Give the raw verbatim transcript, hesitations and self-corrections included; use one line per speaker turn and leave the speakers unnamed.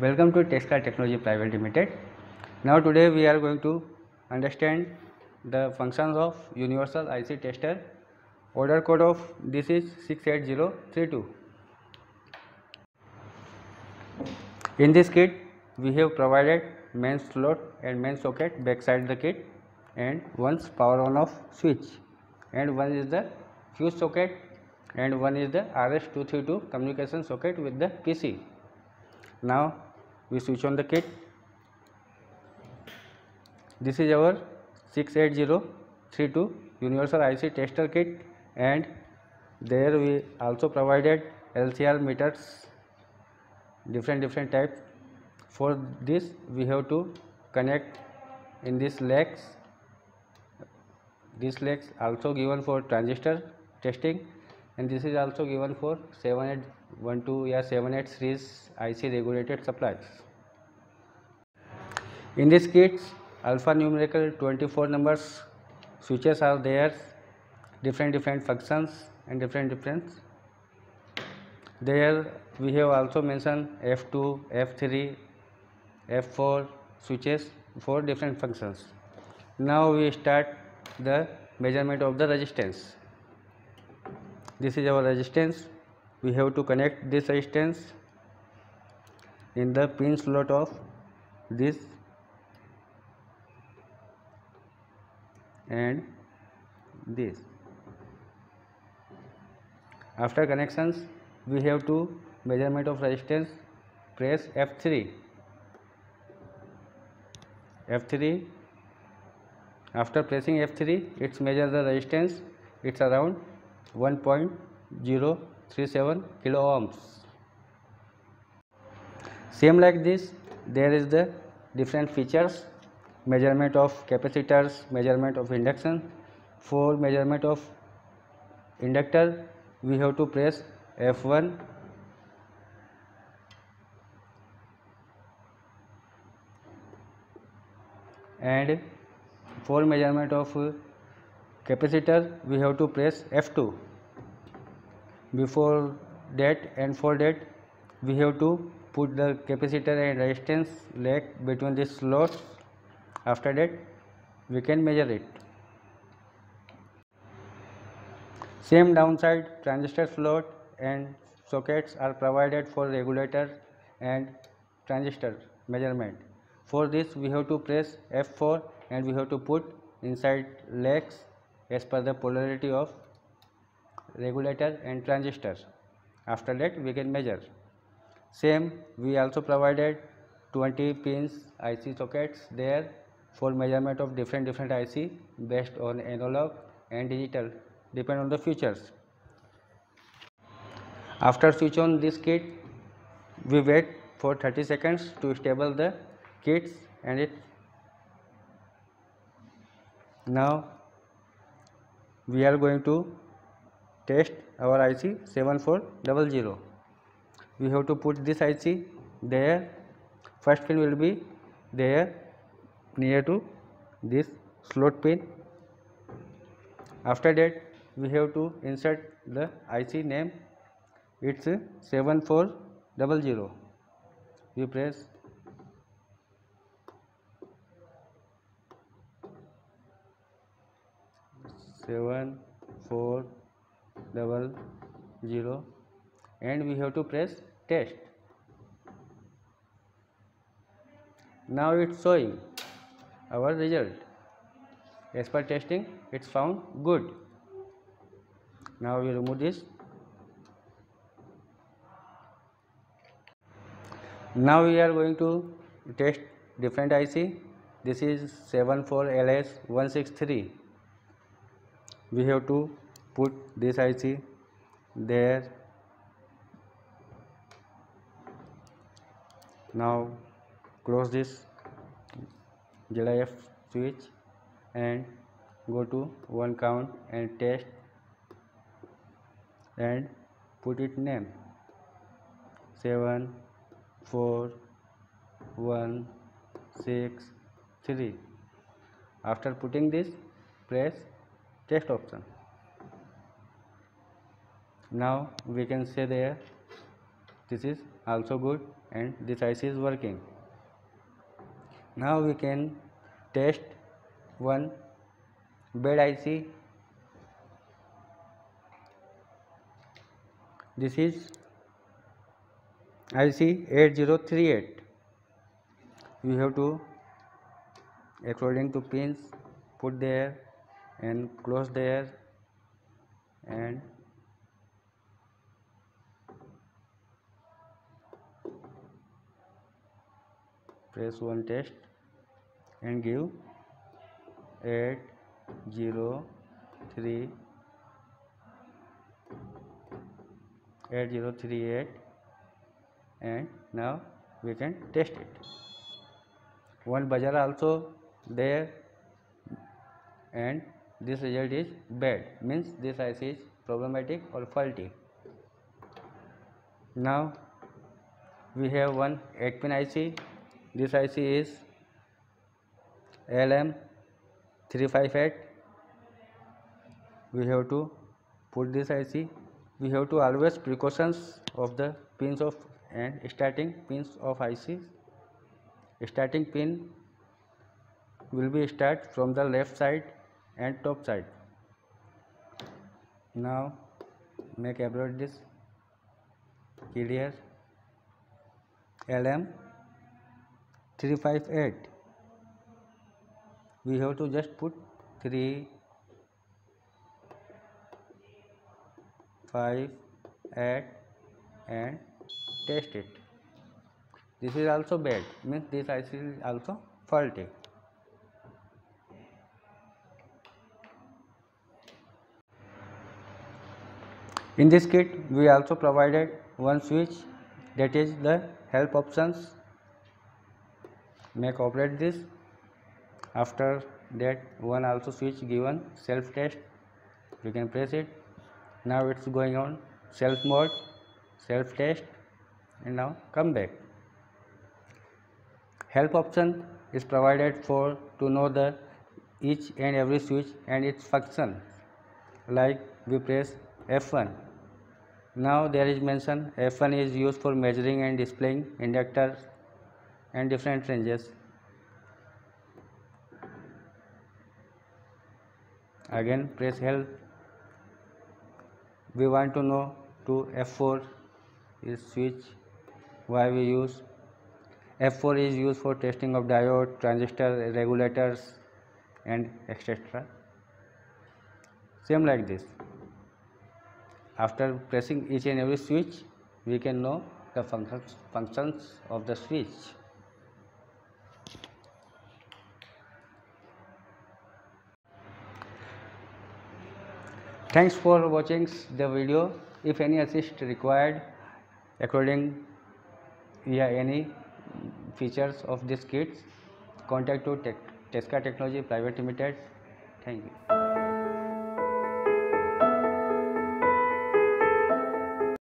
Welcome to Textile Technology Private Limited. Now today we are going to understand the functions of Universal I C Tester. Order code of this is six eight zero three two. In this kit we have provided main slot and main socket backside the kit, and one's power on off switch, and one is the fuse socket, and one is the R S two thirty-two communication socket with the P C. Now we switch on the kit. This is our six eight zero three two Universal I C Tester kit, and there we also provided L C R meters, different different types. For this we have to connect in this legs. This legs also given for transistor testing, and this is also given for seven eight one two or seven eight series I C regulated supplies. In this kit alphanumerical twenty-four numbers switches are there, different different functions and different different. There we have also mentioned F two, F three, F four switches for different functions. Now we start the measurement of the resistance. This is our resistance. We have to connect this resistance in the pin slot of this and this. After connections we have to measurement of resistance. Press F three. F three. After pressing F three, it's measure the resistance. It's around one point zero three seven kilo ohms. Same like this, there is the different features: measurement of capacitors, measurement of induction. For measurement of inductor we have to press F one. And for measurement of capacitor we have to press F two. Before that and for that we have to put the capacitor and resistance leg between these slots. After that we can measure it. Same downside, transistor slot and sockets are provided for regulator and transistor measurement. For this we have to press F four and we have to put inside legs as per the polarity of regulator and transistor. After that we can measure. Same, we also provided twenty pins I C sockets there for measurement of different different I C based on analog and digital, depend on the features. After switch on this kit we wait for thirty seconds to stable the kits and it. Now we are going to test our I C seven four zero zero. We have to put this I C there. First pin will be there near to this slot pin. After that we have to insert the I C name. It's seven four zero zero. We press seven four zero zero and we have to press test. Now it's showing our result. As per testing it's found good. Now we remove this. Now we are going to test different I C. This is seven four L S one six three. We have to put this I C there. Now close this Z I F switch and go to one count and test and put it name seven four one six three. After putting this press test option. Now we can say there This is also good and this I C is working. Now we can test one bed I C. This is I C eight zero three eight. We have to, according to pins, put there and close there and press one test and give eight zero three eight zero three eight, and now we can test it. One buzzer also there and this result is bad, means this I C is problematic or faulty. Now we have one eight pin I C. This I C is L M three five eight. We have to put this I C. We have to always precautions of the pins of and starting pins of I C. Starting pin will be start from the left side and top side. Now make abroad this clear. L M three five eight. We have to just put three five eight and test it. This is also bad, means this I C is also faulty. In this kit we also provided one switch, that is the help options. Make operate this. After that one also switch given self test. You can press it. Now it's going on self mode, self test, and now come back. Help option is provided for to know the each and every switch and its function. Like we press F one. Now there is mention F one is used for measuring and displaying inductors and different ranges. Again press help. We want to know to F four is switch. Why we use F four is used for testing of diode, transistor, regulators and et cetera. Same like this. After pressing each and every switch, we can know the functions functions of the switch. Thanks for watching the video. If any assist required according yeah, any features of this kit, contact to Tech, Tesca Technology Private Limited. Thank you.